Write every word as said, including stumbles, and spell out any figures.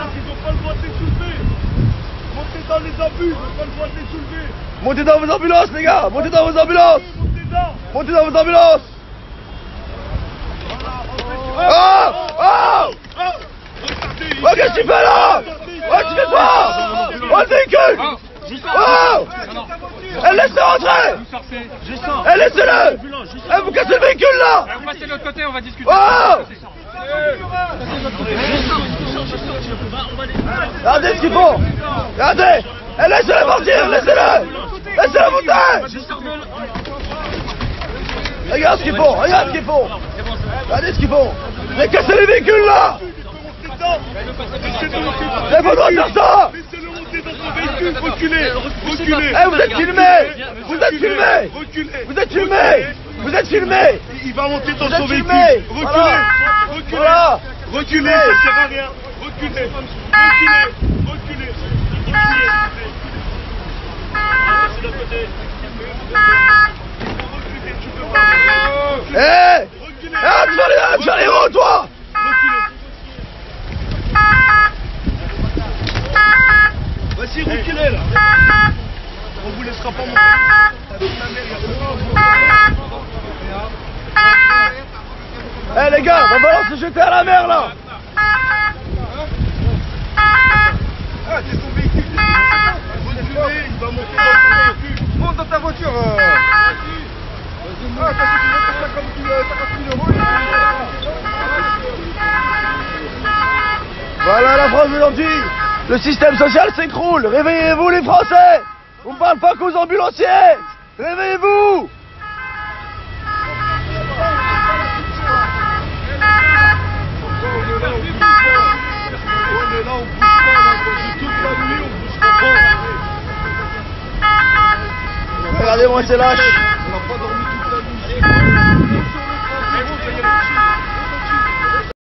ils n'ont pas le droit de les soulever. Montez dans les abus, ils n'ont pas le droit de les soulever. Montez dans vos ambulances, les gars. Montez dans vos ambulances. Montez dans. Montez dans vos ambulances. Oh Oh Oh, qu'est-ce que tu fais là? Oh, tu fais quoi? Oh, le véhicule! Oh! Elle laisse-le rentrer! Elle laissez-le! Elle vous cassez le véhicule là! On passe de l'autre côté, on va discuter. Oh! Regardez ce qu'ils font! Regardez! Elle laisse-le partir! Laissez-le! Laissez-le monter! Regarde ce qu'ils font! Regarde ce qu'ils font! Regardez ce qu'ils font! Mais cassez les véhicules là! C'est pas droit de faire ça! Laissez-le monter dans son véhicule, reculez, reculez. Eh, vous êtes filmés! Vous êtes filmés! Reculez. Vous êtes filmés! Vous êtes filmés! Il va monter dans Vous êtes son véhicule. filmés! Reculez, Voilà. reculez, Voilà. reculez, ça sert à rien. Reculez, reculez, reculez. Eh! Eh, tu vas aller, tu vas aller où, toi? Vas-y, reculez là. On vous laissera pas monter. Eh les gars, va falloir se jeter à la mer là! Ah, c'est son véhicule. Reculez, il va monter dans son véhicule. Monte dans ta voiture. Euh... Ah, t'as fait cinquante mille euros. Voilà la France aujourd'hui! Le système social s'écroule! Réveillez-vous les Français! On ne parle pas qu'aux ambulanciers! Réveillez-vous! On est là, on bouge pas, on a attendu toute la nuit, on bouge pas. Regardez-moi ces lâches!